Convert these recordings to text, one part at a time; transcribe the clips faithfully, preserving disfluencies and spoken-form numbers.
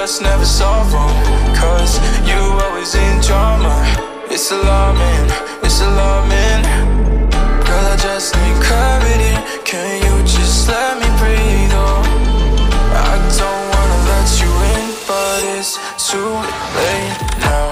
just never solve them, cause you always in drama. It's alarming, it's alarming. Girl, I just need clarity. Can you just let me breathe, oh? I don't wanna let you in, but it's too late now.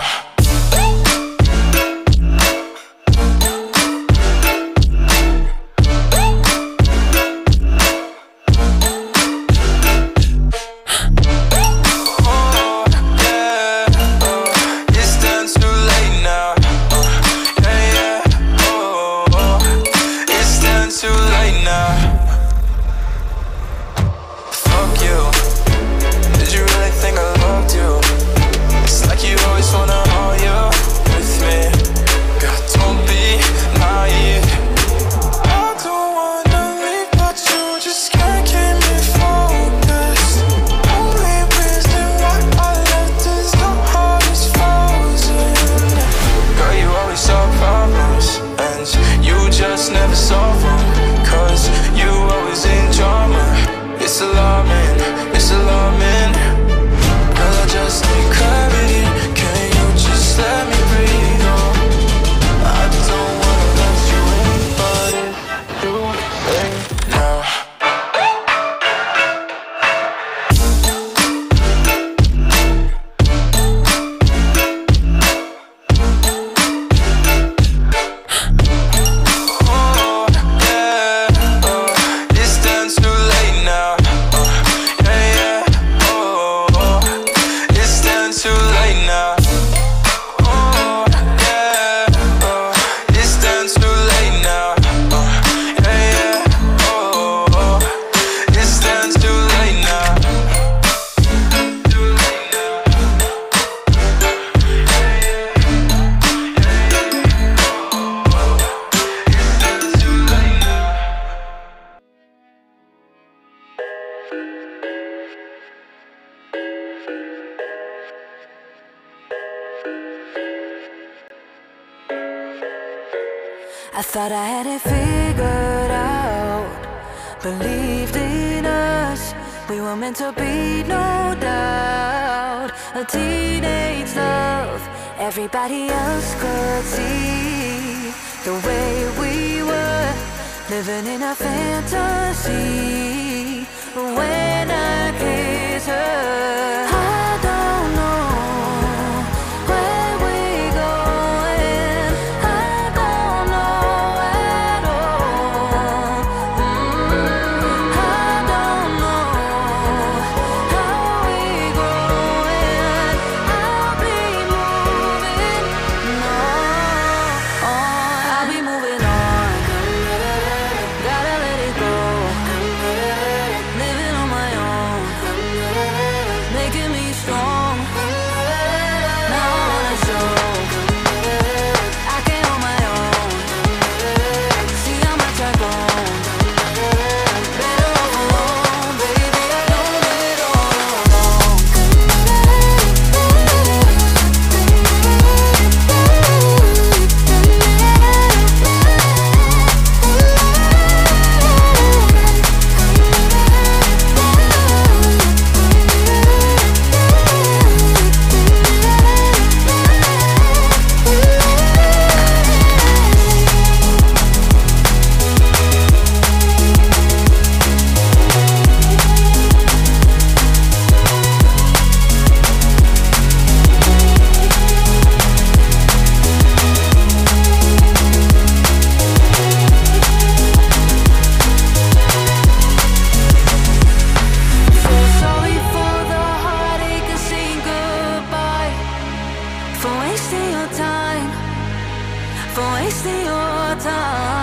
I thought I had it figured out, believed in us, we were meant to be, no doubt. A teenage love, everybody else could see the way we were, living in a fantasy. When I kiss her, I don't know where we're going, I don't know at all. mm, I don't know how we're growing, I'll be moving on, I'll be moving on, gotta let it go, living on my own, making me strong. Now I wanna show I can hold my own. See how much I've grown. Better off alone, baby. I know it all along. So sorry for the heartache and saying goodbye, for wasting your time, for wasting your time.